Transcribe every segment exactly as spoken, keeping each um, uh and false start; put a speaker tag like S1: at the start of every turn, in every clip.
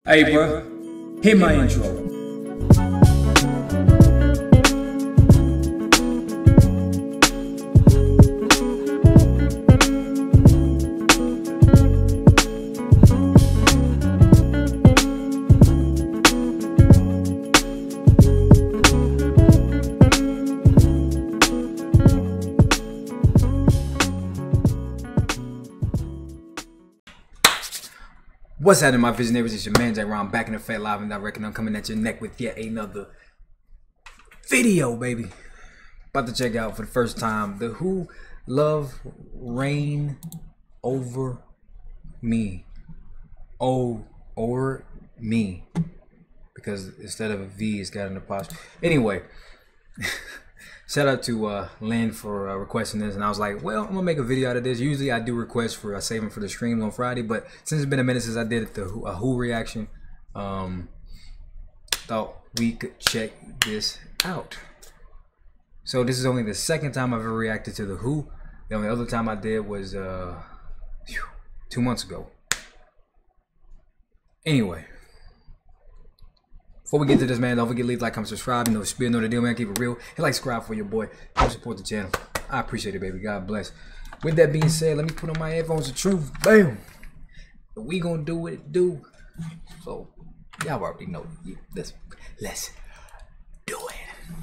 S1: Hey, bro, hit my intro. What's happening, my visionaries? It's your man Jay Ron, back in the Fat Live and Direct, and I'm coming at your neck with yet another video, baby. About to check out for the first time the Who Love Reign Over Me. Oh, over me. Because instead of a V, it's got an apostrophe. Anyway, shout out to uh, Lynn for uh, requesting this, and I was like, well, I'm gonna make a video out of this. Usually I do requests for I save them for the streams on Friday, but since it's been a minute since I did the Who, a Who reaction, um, thought we could check this out. So this is only the second time I've ever reacted to the Who. The only other time I did was uh, whew, two months ago. Anyway. Before we get to this, man, don't forget to leave, like, comment, subscribe. You know, spirit, know the deal, man. Keep it real. Hit like, subscribe for your boy. Help support the channel. I appreciate it, baby. God bless. With that being said, let me put on my headphones of truth. Bam. We gonna do what it do. So, y'all already know. Let's, let's do it.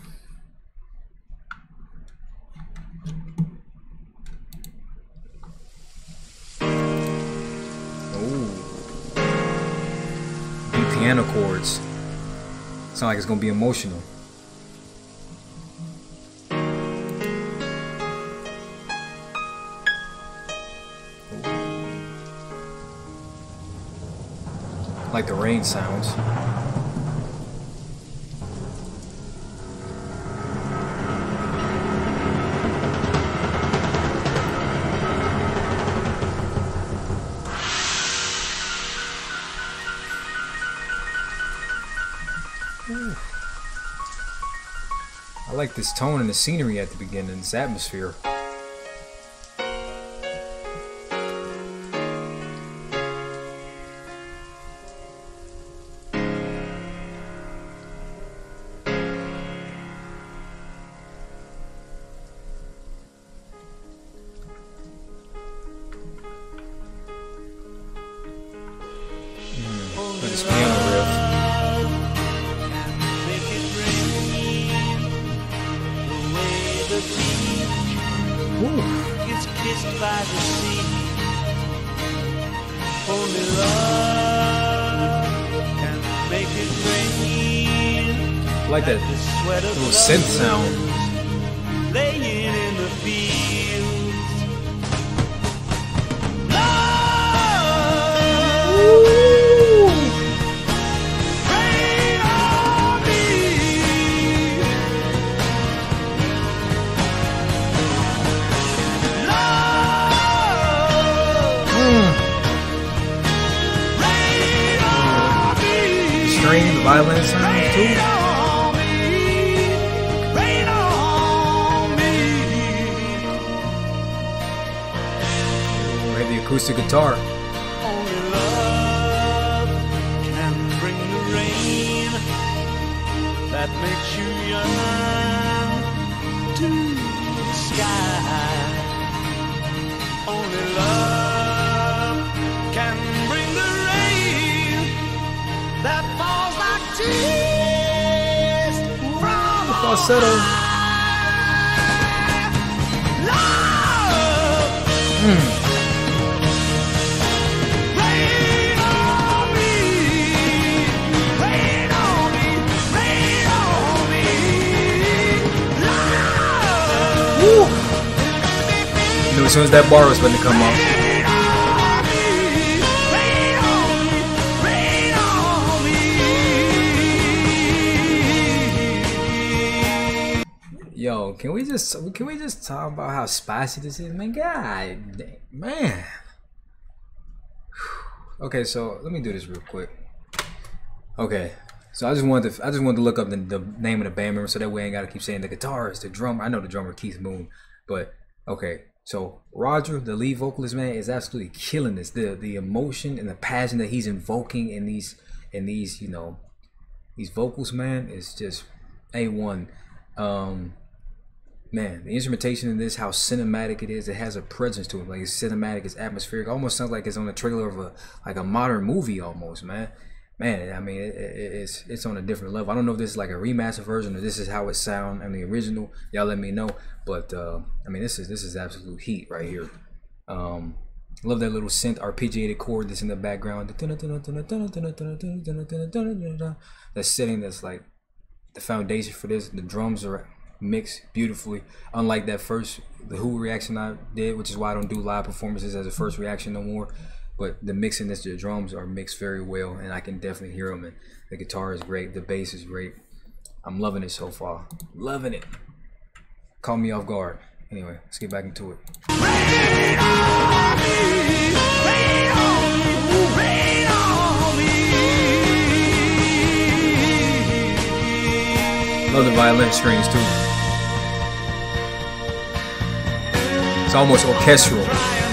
S1: Ooh. Deep piano chords. Sound like it's gonna be emotional. Like the rain sounds. Ooh. I like this tone and the scenery at the beginning, this atmosphere. Mm, this piano riff.
S2: It's kissed by the sea. Only love can make it rain.
S1: I like that little synth sound.
S2: Laying in the fields. Rain on me.
S1: The violin sounds too. We have the acoustic guitar.
S2: Only love can bring the rain that makes you yearn to the sky. Only love can bring the rain that falls like tears from a
S1: Falsetto.
S2: love.
S1: Mm.
S2: Rain on me, rain on me, rain on me. Love.
S1: Woo. Knew as soon as that bar was going to come up. Yo, can we just can we just talk about how spicy this is, man? God dang, man. Okay, so let me do this real quick. Okay, so I just wanted to I just wanted to look up the, the name of the band member so that way I ain't gotta keep saying the guitarist, the drummer. I know the drummer Keith Moon, but okay. So Roger, the lead vocalist, man, is absolutely killing this. The the emotion and the passion that he's invoking in these and these, you know, these vocals, man, is just A one. Um, man, the instrumentation in this, how cinematic it is, it has a presence to it. Like it's cinematic, it's atmospheric. It almost sounds like it's on the trailer of a like a modern movie almost, man. Man, I mean, it, it, it's it's on a different level. I don't know if this is like a remastered version or this is how it sound. I mean, the original. Y'all let me know. But uh, I mean, this is this is absolute heat right here. Um, love that little synth arpeggiated chord that's in the background. That's setting that's like the foundation for this. The drums are mixed beautifully, unlike that first the Who reaction I did, which is why I don't do live performances as a first reaction no more. But the mixing, this the drums are mixed very well, and I can definitely hear them. And the guitar is great, the bass is great. I'm loving it so far, loving it. Caught me off guard. Anyway, let's get back into it.
S2: Rain on me, rain on, rain on me.
S1: Love the violin strings too. It's almost orchestral.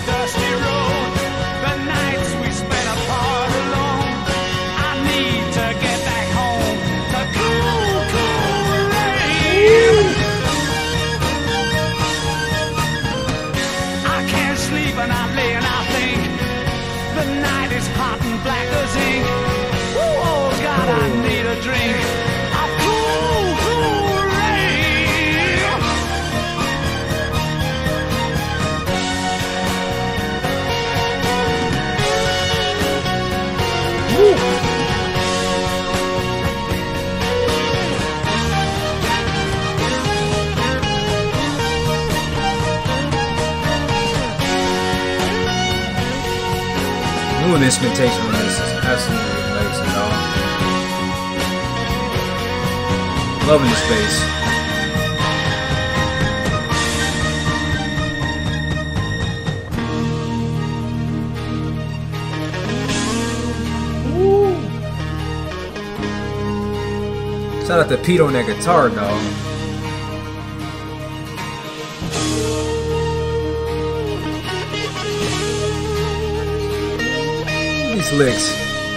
S1: Doing instrumentation on this is absolutely amazing, dog. Loving the space. Woo. Shout out to Pete on that guitar, dog. These licks.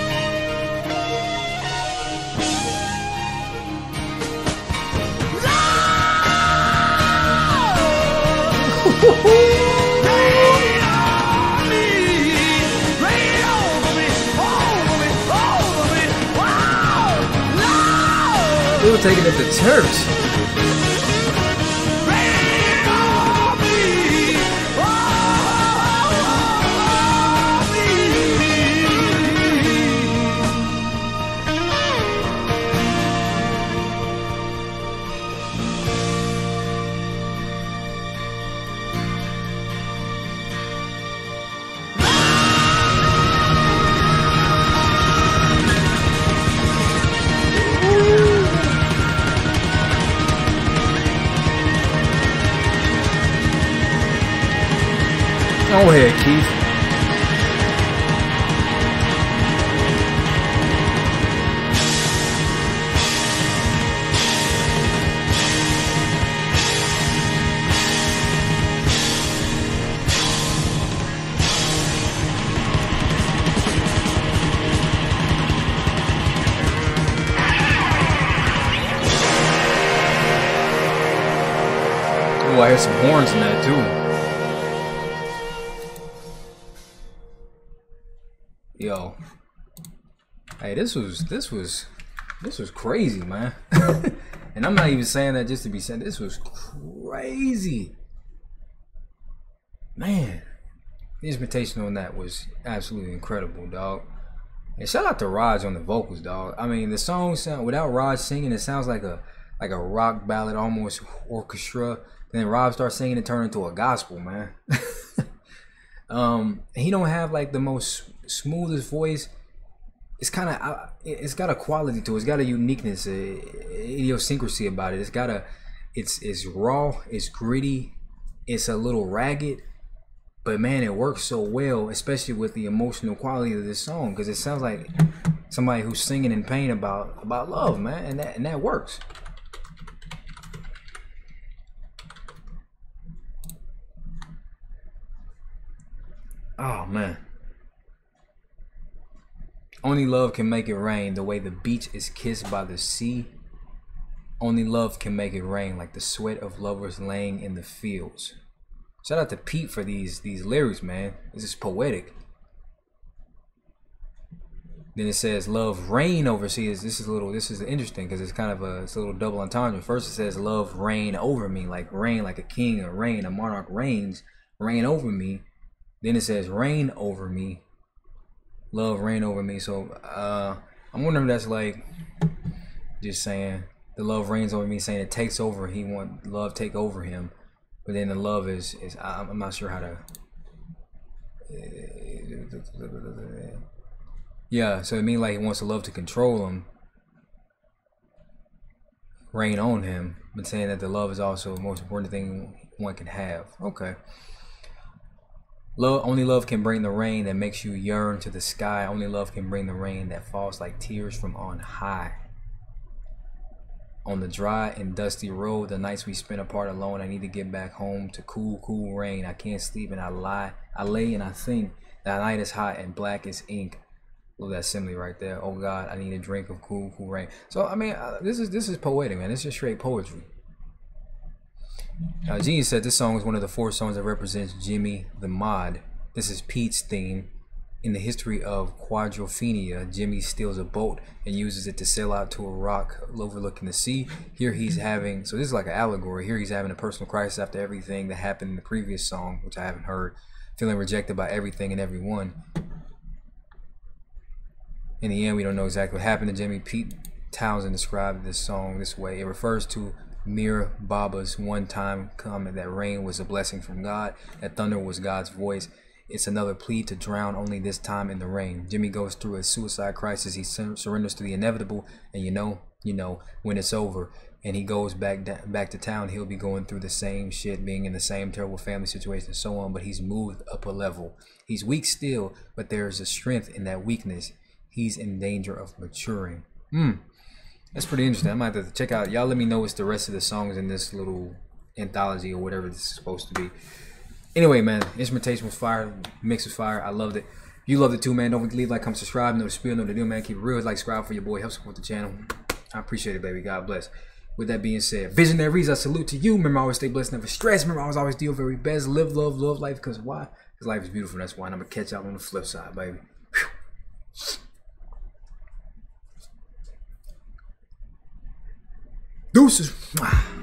S1: We were taking it to church. Go ahead, Keith. Oh, I hear some horns in that too. Yo, hey, this was this was this was crazy, man. And I'm not even saying that just to be saying. This was crazy, man. The instrumentation on that was absolutely incredible, dog. And shout out to Raj on the vocals, dog. I mean, the song sound without Raj singing, it sounds like a like a rock ballad, almost orchestra. Then Rob starts singing and turn into a gospel, man. um, he don't have like the most smoothest voice. It's kind of, it's got a quality to it. It's got a uniqueness, a idiosyncrasy about it. It's got a, it's it's raw, it's gritty, it's a little ragged, but man, it works so well, especially with the emotional quality of this song, because it sounds like somebody who's singing in pain about about love, man, and that and that works. Oh man, Only love can make it rain the way the beach is kissed by the sea. Only love can make it rain like the sweat of lovers laying in the fields. Shout out to Pete for these these lyrics, man. This is poetic. Then it says love reign overseas. This is a little this is interesting because it's kind of a it's a little double entendre. First it says love reign over me, like reign like a king, a reign, a monarch reigns, reign over me. Then it says reign over me. Love reign over me. So uh I'm wondering if that's like just saying the love reigns over me, saying it takes over. He want love take over him, but then the love is is I'm not sure how to. Yeah, so it means like he wants the love to control him, reign on him, but saying that the love is also the most important thing one can have. Okay. Love, only love can bring the rain that makes you yearn to the sky. Only love can bring the rain that falls like tears from on high. On the dry and dusty road, the nights we spent apart alone, I need to get back home to cool, cool rain. I can't sleep and I lie. I lay and I think that night is hot and black as ink. Love that simile right there. Oh God, I need a drink of cool, cool rain. So I mean, uh, this is this is poetic, man. This is straight poetry. Uh, Genius said this song is one of the four songs that represents Jimmy the Mod. This is Pete's theme. In the history of Quadrophenia, Jimmy steals a boat and uses it to sail out to a rock overlooking the sea. Here he's having, so this is like an allegory. Here he's having a personal crisis after everything that happened in the previous song, which I haven't heard. Feeling rejected by everything and everyone. In the end, we don't know exactly what happened to Jimmy. Pete Townsend described this song this way. It refers to Mir Baba's one-time comment that rain was a blessing from God, that thunder was God's voice. It's another plea to drown, only this time in the rain. Jimmy goes through a suicide crisis. He sur surrenders to the inevitable, and you know, you know, when it's over and he goes back back to town, he'll be going through the same shit, being in the same terrible family situation and so on, but he's moved up a level. He's weak still, but there's a strength in that weakness. He's in danger of maturing. Hmm. That's pretty interesting. I might have to check out. Y'all let me know what's the rest of the songs in this little anthology or whatever this is supposed to be. Anyway, man, instrumentation was fire. Mix was fire. I loved it. You loved it too, man. Don't forget to leave, like, comment, subscribe. Know the spiel, know the deal, man. Keep it real. Like, subscribe for your boy. Help support the channel. I appreciate it, baby. God bless. With that being said, visionaries, I salute to you. Remember, always stay blessed, never stress. Remember, always, always do your very best. Live, love, love life. Because why? Because life is beautiful. That's why. And I'm going to catch y'all on the flip side, baby. Whew. Deuces.